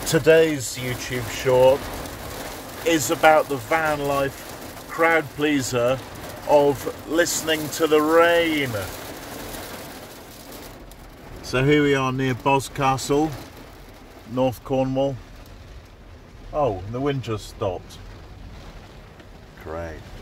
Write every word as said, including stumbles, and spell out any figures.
Today's YouTube short is about the van life crowd pleaser of listening to the rain. So here we are near Boscastle, North Cornwall. Oh, the wind just stopped. Great.